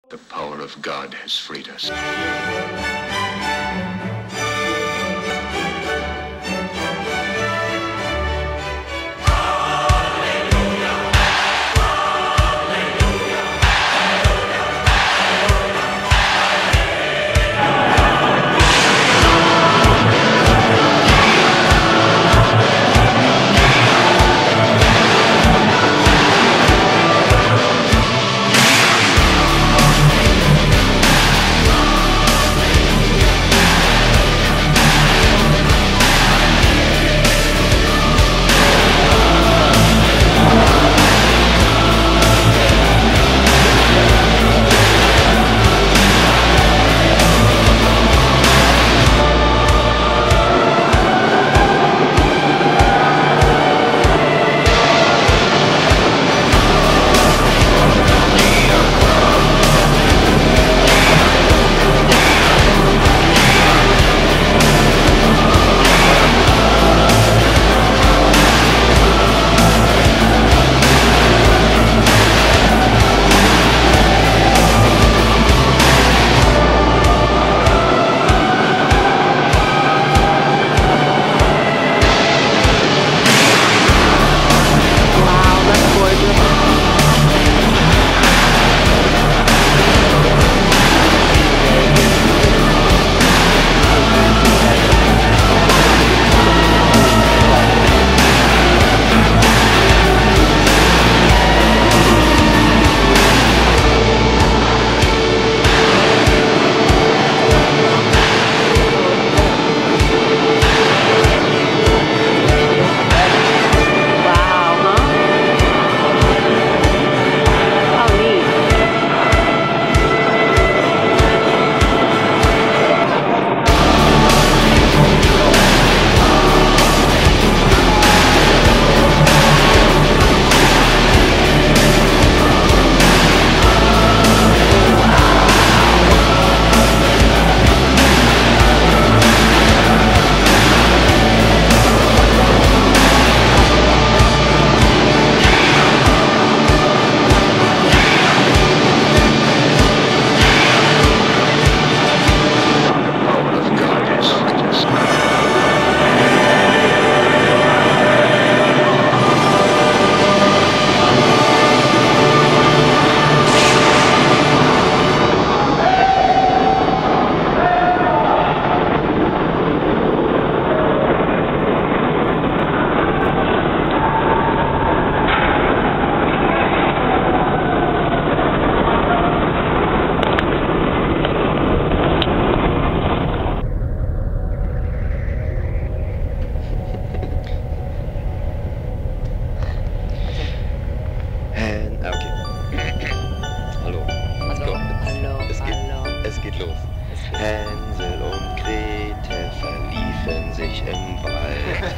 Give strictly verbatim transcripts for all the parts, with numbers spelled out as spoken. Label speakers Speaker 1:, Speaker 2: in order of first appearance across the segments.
Speaker 1: The power of God has freed us.
Speaker 2: Hänsel und Gretel verliefen sich im Wald.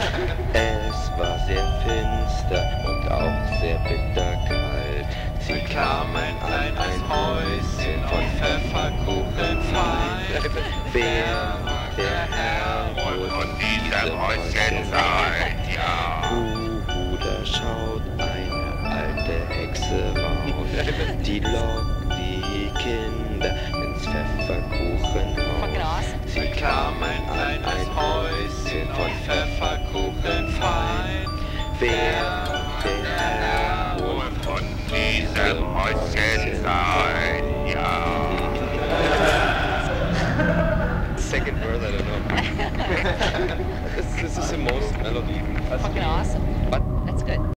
Speaker 2: Es war sehr finster und auch sehr bitterkalt. Sie kamen an ein Häuschen von Pfefferkuchen fein. Wer der Herr wohl von diesem Häuschen sein? Ja. Huhu, da schaut eine alte Hexe raus. Die lockt die Kinder ins Pfefferkuchenhaus. Sie kamen an ein Häuschen von Pfefferkuchen fein. Wer der Herr wohl von diesem Häuschen sein? Ja. Second verse, I don't know. this, this is the most melody.
Speaker 3: Fucking awesome.
Speaker 2: But
Speaker 3: that's good.